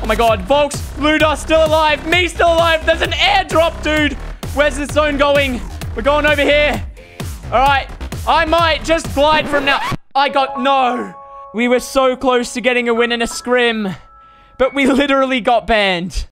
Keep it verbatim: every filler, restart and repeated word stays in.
my god. Volks, Luda still alive. Me still alive. There's an airdrop, dude. Where's this zone going? We're going over here. All right. I might just glide from now. I got... No. We were so close to getting a win in a scrim. But we literally got banned.